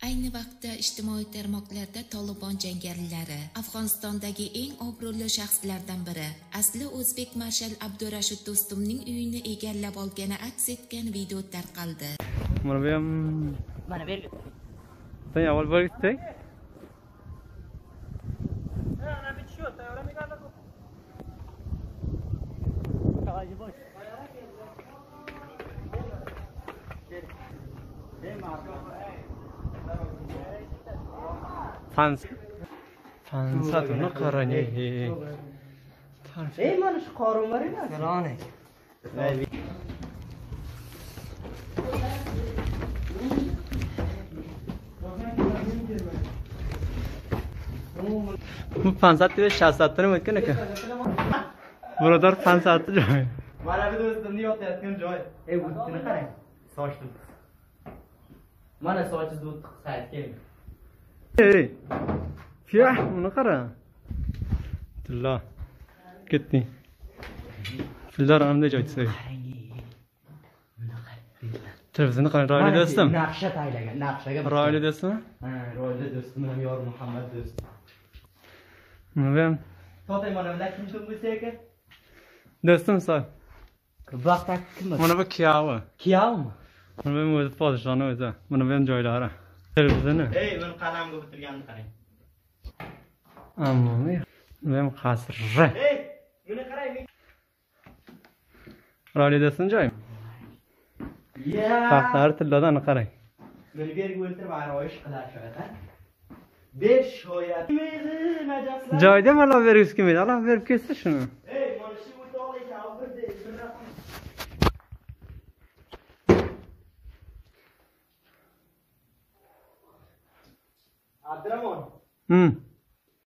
Ayni vaqtda ijtimoiy tarmoqlarda Tolibon jangarilari Afg'onistondagi eng obro'li shaxslardan biri, asli o'zbek marshal Abdurashid Do'stumning uyini egallab olgani aks etgan video tarqaldi. Mana ber. Sen avval borgitding? Fansatını qarang. Mana shu qorin var emas. Qarang. Bu fansat deb shahsatdan o'tgan ekan. Birodar fansatni joy. Mana bu do'stimni yotayotgan joy. O'tini qarang. Soch tut. Mana sochi tut sayt keling. Ey. Fiya, uni qara. Tilla. Ketding. Fillar anday joyda. Televizyonni qarang, Royli do'stim. Naqsha taylagan, naqshaga. Royli do'stim? Ha, Royli do'stim bilan yor Muhammad do'stim. Nima? Totay mana bular kim bo'lsa ekan? Do'stim soy. Vaqt kim? Mana bu kiyavi. Kiyavmi? Mana bu o'zi podshoni o'zi. Mana bu ham joylari. Televizyonni. Ey, men qalamga bitirganini qarang. Ammo men ham qasri. Ey, buni qarang. Royli do'stim joy. Ya. Taxtlar tilladan qarang. Meni berib o'ltirib aroyish qilashadi. 5 shoyat. Joyda mana bergisi kelmaydi. Allah berib ketsa shuni. Ey, mana shu o'toq ekan, birda bir raqam. Abdurahmon.